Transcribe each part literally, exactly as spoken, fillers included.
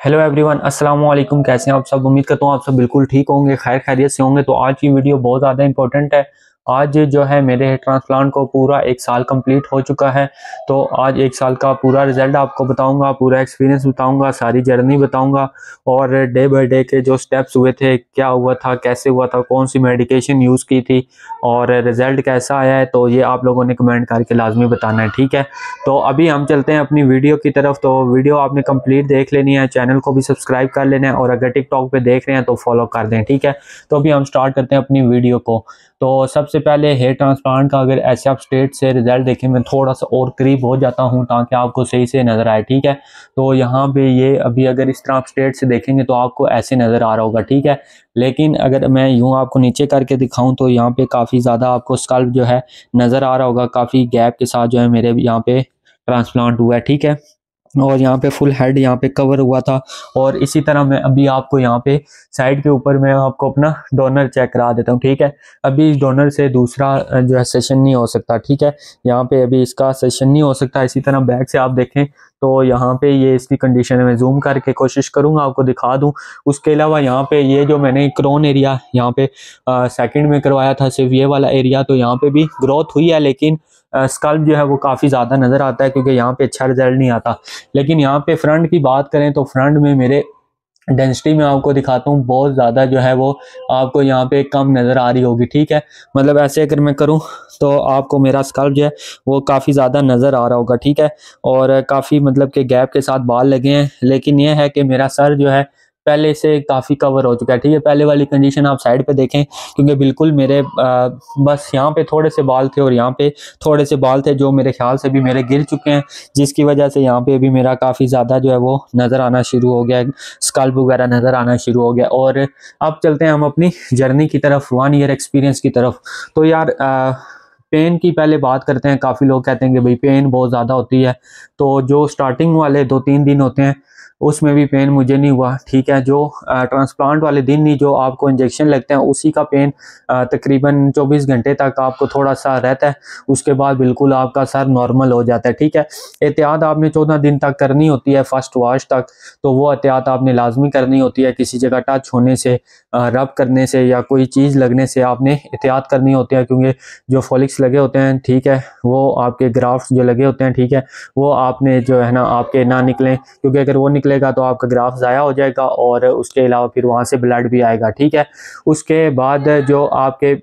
Hello everyone, अस्सलाम वालेकुम। कैसे हैं आप सब? उम्मीद करता हूँ आप सब बिल्कुल ठीक होंगे, खैर खैरियत से होंगे। तो आज की वीडियो बहुत ज़्यादा इंपॉर्टेंट है। आज जो है मेरे हेयर ट्रांसप्लांट को पूरा एक साल कंप्लीट हो चुका है। तो आज एक साल का पूरा रिजल्ट आपको बताऊंगा, पूरा एक्सपीरियंस बताऊंगा, सारी जर्नी बताऊंगा और डे बाय डे के जो स्टेप्स हुए थे, क्या हुआ था, कैसे हुआ था, कौन सी मेडिकेशन यूज़ की थी और रिजल्ट कैसा आया है। तो ये आप लोगों ने कमेंट करके लाजमी बताना है, ठीक है। तो अभी हम चलते हैं अपनी वीडियो की तरफ। तो वीडियो आपने कंप्लीट देख लेनी है, चैनल को भी सब्सक्राइब कर लेना है और अगर टिकटॉक पे देख रहे हैं तो फॉलो कर दें, ठीक है। तो अभी हम स्टार्ट करते हैं अपनी वीडियो को। तो सबसे पहले हेयर ट्रांसप्लांट का अगर ऐसे आप स्टेट से रिजल्ट देखें, मैं थोड़ा सा और करीब हो जाता हूं ताकि आपको सही से नज़र आए, ठीक है। तो यहाँ पे ये अभी अगर इस तरह आप स्टेट से देखेंगे तो आपको ऐसे नज़र आ रहा होगा, ठीक है। लेकिन अगर मैं यूँ आपको नीचे करके दिखाऊं तो यहाँ पे काफ़ी ज़्यादा आपको स्कल्प जो है नज़र आ रहा होगा, काफ़ी गैप के साथ जो है मेरे यहाँ पे ट्रांसप्लांट हुआ है, ठीक है। और यहाँ पे फुल हेड यहाँ पे कवर हुआ था। और इसी तरह मैं अभी आपको यहाँ पे साइड के ऊपर मैं आपको अपना डोनर चेक करा देता हूँ, ठीक है। अभी इस डोनर से दूसरा जो है सेशन नहीं हो सकता, ठीक है। यहाँ पे अभी इसका सेशन नहीं हो सकता। इसी तरह बैक से आप देखें तो यहाँ पे ये इसकी कंडीशन है। मैं जूम करके कोशिश करूँगा आपको दिखा दूँ। उसके अलावा यहाँ पे ये जो मैंने क्रोन एरिया यहाँ पे सेकंड में करवाया था, सिर्फ ये वाला एरिया, तो यहाँ पे भी ग्रोथ हुई है, लेकिन स्कल्प जो है वो काफ़ी ज़्यादा नज़र आता है क्योंकि यहाँ पे अच्छा रिजल्ट नहीं आता। लेकिन यहाँ पे फ्रंट की बात करें तो फ्रंट में मेरे डेंसिटी में आपको दिखाता हूँ, बहुत ज़्यादा जो है वो आपको यहाँ पे कम नज़र आ रही होगी, ठीक है। मतलब ऐसे अगर मैं करूँ तो आपको मेरा स्कल्प जो है वो काफ़ी ज़्यादा नज़र आ रहा होगा, ठीक है। और काफ़ी मतलब के गैप के साथ बाल लगे हैं, लेकिन यह है कि मेरा सर जो है पहले से काफ़ी कवर हो चुका है, ठीक है। पहले वाली कंडीशन आप साइड पे देखें क्योंकि बिल्कुल मेरे आ, बस यहाँ पे थोड़े से बाल थे और यहाँ पे थोड़े से बाल थे जो मेरे ख्याल से भी मेरे गिर चुके हैं, जिसकी वजह से यहाँ पे भी मेरा काफ़ी ज़्यादा जो है वो नज़र आना शुरू हो गया, स्कल्प वगैरह नज़र आना शुरू हो गया। और अब चलते हैं हम अपनी जर्नी की तरफ, वन ईयर एक्सपीरियंस की तरफ। तो यार आ, पेन की पहले बात करते हैं। काफ़ी लोग कहते हैं कि भाई पेन बहुत ज़्यादा होती है। तो जो स्टार्टिंग वाले दो तीन दिन होते हैं उसमें भी पेन मुझे नहीं हुआ, ठीक है। जो ट्रांसप्लांट वाले दिन नहीं, जो आपको इंजेक्शन लगते हैं उसी का पेन तकरीबन चौबीस घंटे तक आपको थोड़ा सा रहता है। उसके बाद बिल्कुल आपका सर नॉर्मल हो जाता है, ठीक है। एहतियात आपने चौदह दिन तक करनी होती है, फर्स्ट वॉश तक। तो वो एहतियात आपने लाजमी करनी होती है। किसी जगह टच होने से, रब करने से या कोई चीज़ लगने से आपने एहतियात करनी होती है, क्योंकि जो फॉलिक्स लगे होते हैं, ठीक है, वो आपके ग्राफ्ट जो लगे होते हैं, ठीक है, वो आपने जो है ना आपके ना निकलें, क्योंकि अगर वो निकलेगा तो आपका ग्राफ ज़ाया हो जाएगा और उसके अलावा फिर वहाँ से ब्लड भी आएगा, ठीक है। उसके बाद जो आपके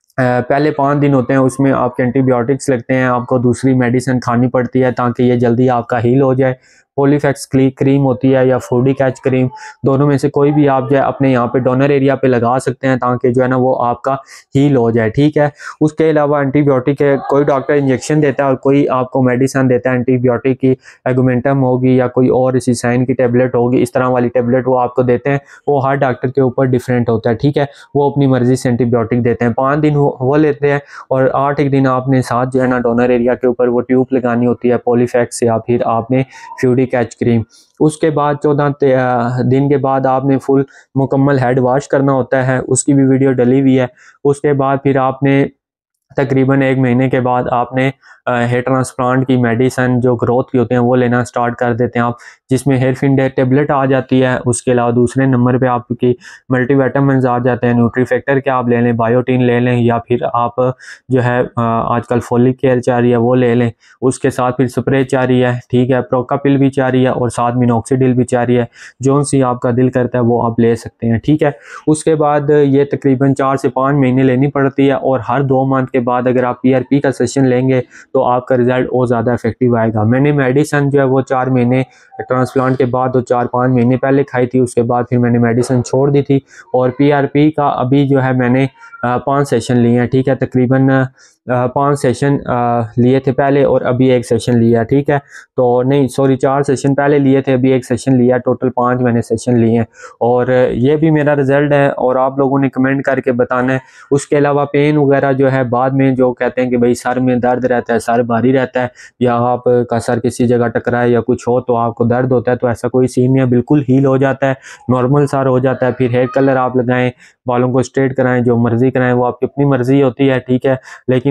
पहले पाँच दिन होते हैं उसमें आपके एंटीबायोटिक्स लगते हैं, आपको दूसरी मेडिसिन खानी पड़ती है ताकि ये जल्दी आपका हील हो जाए। पॉलीफैक्स क्रीम होती है या फूडी कैच क्रीम, दोनों में से कोई भी आप जो है अपने यहाँ पे डोनर एरिया पे लगा सकते हैं ताकि जो है ना वो आपका हील हो जाए, ठीक है। उसके अलावा एंटीबायोटिक है, कोई डॉक्टर इंजेक्शन देता है और कोई आपको मेडिसिन देता है एंटीबायोटिक की, एगुमेंटम होगी या कोई और सिसाइन की टेबलेट होगी, इस तरह वाली टेबलेट वो आपको देते हैं। वो हर डॉक्टर के ऊपर डिफरेंट होता है, ठीक है। वो अपनी मर्जी से एंटीबायोटिक देते हैं। पाँच दिन वो लेते हैं और आठ एक दिन आपने साथ जो है ना डोनर एरिया के ऊपर वो ट्यूब लगानी होती है पॉलीफैक्स या फिर आपने फ्यूडी कैच क्रीम। उसके बाद चौदह दिन के बाद आपने फुल मुकम्मल हेड वॉश करना होता है, उसकी भी वीडियो डली हुई है। उसके बाद फिर आपने तकरीबन एक महीने के बाद आपने हेयर ट्रांसप्लांट की मेडिसिन जो ग्रोथ की होते हैं वो लेना स्टार्ट कर देते हैं आप, जिसमें हेयर फिंडर टेबलेट आ जाती है। उसके अलावा दूसरे नंबर पे आपकी मल्टीविटामिन्स आ जाते हैं, न्यूट्री फैक्टर के आप ले लें, बायोटीन ले लें, या फिर आप जो है आजकल फोलिक केयर चाह रही है वो ले लें। उसके साथ फिर स्प्रे चाह रही है, ठीक है, प्रोकापिल भी चाह रही है और साथ मिनॉक्सिडिल भी चाह रही है। जो सी आपका दिल करता है वो आप ले सकते हैं, ठीक है। उसके बाद ये तकरीबन चार से पाँच महीने लेनी पड़ती है और हर दो मंथ के बाद अगर आप पी आर पी का सेशन लेंगे तो आपका रिजल्ट और ज़्यादा इफेक्टिव आएगा। मैंने मेडिसिन जो है वो चार महीने ट्रांसप्लांट के बाद तो चार पाँच महीने पहले खाई थी, उसके बाद फिर मैंने मेडिसिन छोड़ दी थी। और पी आर पी का अभी जो है मैंने पाँच सेशन लिए हैं, ठीक है। तकरीबन पांच सेशन लिए थे पहले और अभी एक सेशन लिया, ठीक है। तो नहीं सॉरी चार सेशन पहले लिए थे, अभी एक सेशन लिया, टोटल पांच मैंने सेशन लिए हैं। और ये भी मेरा रिजल्ट है और आप लोगों ने कमेंट करके बताना है। उसके अलावा पेन वगैरह जो है बाद में जो कहते हैं कि भाई सर में दर्द रहता है, सर भारी रहता है, या आपका सर किसी जगह टकराए या कुछ हो तो आपको दर्द होता है, तो ऐसा कोई सीन नहीं है, बिल्कुल हील हो जाता है, नॉर्मल सर हो जाता है। फिर हेयर कलर आप लगाएं, बालों को स्ट्रेट कराएं, जो मर्जी कराएं, वो आपकी अपनी मर्जी होती है, ठीक है। लेकिन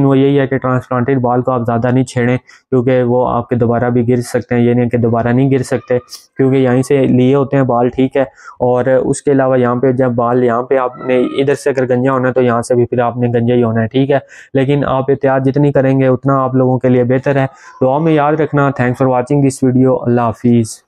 वो यही है कि ट्रांसप्लांटेड बाल को आप ज़्यादा नहीं छेड़ें, क्योंकि वो आपके दोबारा भी गिर सकते हैं। ये नहीं कि दोबारा नहीं गिर सकते, क्योंकि यहीं से लिए होते हैं बाल, ठीक है। और उसके अलावा यहाँ पे जब बाल यहाँ पे आपने इधर से अगर गंजा होना है तो यहाँ से भी फिर आपने गंजा ही होना है, ठीक है। लेकिन आप एहतियात जितनी करेंगे उतना आप लोगों के लिए बेहतर है। दुआ में याद रखना। Thanks for watching this video. अल्लाह हाफिज़।